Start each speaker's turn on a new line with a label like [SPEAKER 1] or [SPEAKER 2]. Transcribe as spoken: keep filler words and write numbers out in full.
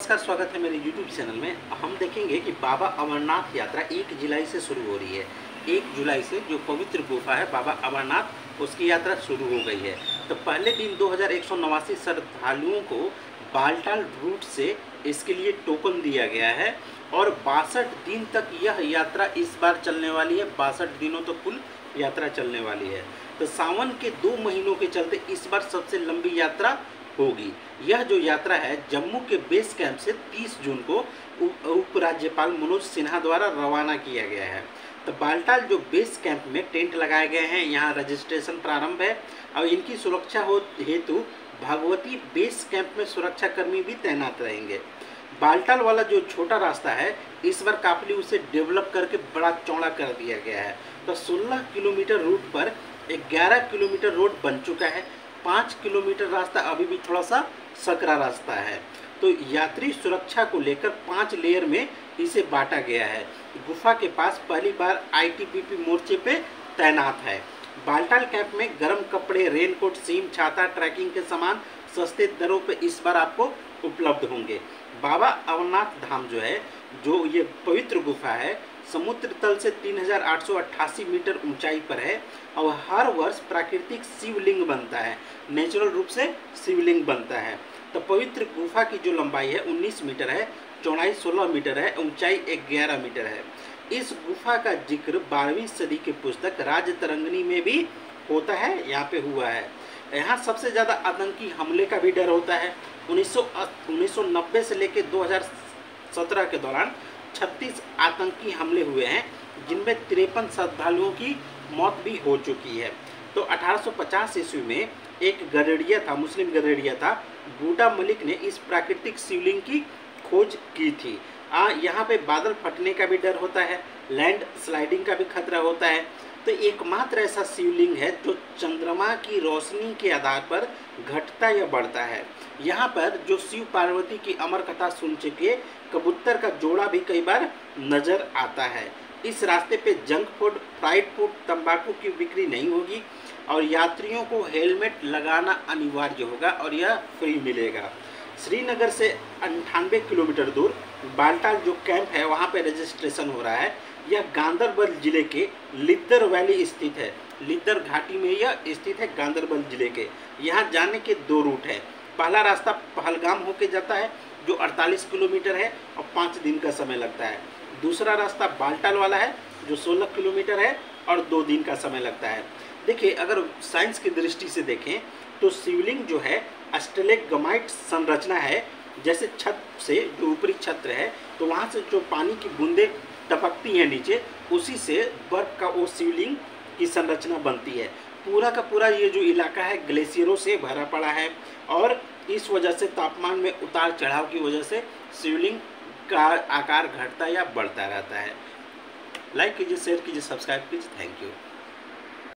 [SPEAKER 1] नमस्कार, स्वागत है मेरे यूट्यूब चैनल में। हम देखेंगे कि बाबा अमरनाथ यात्रा एक जुलाई से शुरू हो रही है। एक जुलाई से जो पवित्र गुफा है बाबा अमरनाथ, उसकी यात्रा शुरू हो गई है। तो पहले दिन दो हज़ार एक सौ नवासी श्रद्धालुओं को बालटाल रूट से इसके लिए टोकन दिया गया है और बासठ दिन तक यह यात्रा इस बार चलने वाली है। बासठ दिनों तक तो कुल यात्रा चलने वाली है। तो सावन के दो महीनों के चलते इस बार सबसे लंबी यात्रा होगी। यह जो यात्रा है जम्मू के बेस कैंप से तीस जून को उपराज्यपाल मनोज सिन्हा द्वारा रवाना किया गया है। तो बालटाल जो बेस कैंप में टेंट लगाए गए हैं, यहाँ रजिस्ट्रेशन प्रारंभ है और इनकी सुरक्षा हो हेतु भगवती बेस कैंप में सुरक्षाकर्मी भी तैनात रहेंगे। बालटाल वाला जो छोटा रास्ता है इस बार काफली उसे डेवलप करके बड़ा चौड़ा कर दिया गया है। तो सोलह किलोमीटर रूट पर ग्यारह किलोमीटर रोड बन चुका है। पाँच किलोमीटर रास्ता अभी भी थोड़ा सा सकरा रास्ता है। तो यात्री सुरक्षा को लेकर पांच लेयर में इसे बांटा गया है। गुफा के पास पहली बार आई टी बी पी मोर्चे पे तैनात है। बालटाल कैंप में गर्म कपड़े, रेनकोट, सीम, छाता, ट्रैकिंग के सामान सस्ते दरों पे इस बार आपको उपलब्ध होंगे। बाबा अमरनाथ धाम जो है, जो ये पवित्र गुफा है, समुद्र तल से तीन हज़ार आठ सौ अट्ठासी मीटर ऊंचाई पर है और हर वर्ष प्राकृतिक शिवलिंग बनता है, नेचुरल रूप से शिवलिंग बनता है। तो पवित्र गुफा की जो लंबाई है उन्नीस मीटर है, चौड़ाई सोलह मीटर है, ऊंचाई ग्यारह मीटर है। इस गुफा का जिक्र बारहवीं सदी की पुस्तक राजतरंगिणी में भी होता है, यहाँ पे हुआ है। यहाँ सबसे ज़्यादा आतंकी हमले का भी डर होता है। उन्नीस सौ नब्बे से लेकर दो हज़ार सत्रह के दौरान छत्तीस आतंकी हमले हुए हैं, जिनमें तिरपन श्रद्धालुओं की मौत भी हो चुकी है। तो अठारह सौ पचास ईस्वी में एक गडेरिया था, मुस्लिम गडेरिया था, बूटा मलिक ने इस प्राकृतिक शिवलिंग की खोज की थी। आ यहाँ पे बादल फटने का भी डर होता है, लैंड स्लाइडिंग का भी खतरा होता है। तो एकमात्र ऐसा शिवलिंग है जो चंद्रमा की रोशनी के आधार पर घटता या बढ़ता है। यहाँ पर जो शिव पार्वती की अमर कथा सुन चुके कबूतर का जोड़ा भी कई बार नजर आता है। इस रास्ते पे जंक फूड, फ्राइड फूड, तंबाकू की बिक्री नहीं होगी और यात्रियों को हेलमेट लगाना अनिवार्य होगा और यह फ्री मिलेगा। श्रीनगर से अंठानवे किलोमीटर दूर बालटाल जो कैंप है वहाँ पे रजिस्ट्रेशन हो रहा है। यह गांदरबल जिले के लिद्दर वैली स्थित है। लिद्दर घाटी में यह स्थित है, गांदरबल जिले के। यहाँ जाने के दो रूट है। पहला रास्ता पहलगाम होके जाता है जो अड़तालीस किलोमीटर है और पाँच दिन का समय लगता है। दूसरा रास्ता बालटाल वाला है जो सोलह किलोमीटर है और दो दिन का समय लगता है। देखिए, अगर साइंस की दृष्टि से देखें तो शिवलिंग जो है स्टेलेग्माइट संरचना है। जैसे छत से जो ऊपरी छत्र है तो वहाँ से जो पानी की बूंदें टपकती हैं नीचे, उसी से बर्फ का वो शिवलिंग की संरचना बनती है। पूरा का पूरा ये जो इलाका है ग्लेशियरों से भरा पड़ा है और इस वजह से तापमान में उतार चढ़ाव की वजह से शिवलिंग का आकार घटता या बढ़ता रहता है। लाइक कीजिए, शेयर कीजिए, सब्सक्राइब कीजिए। Thank you.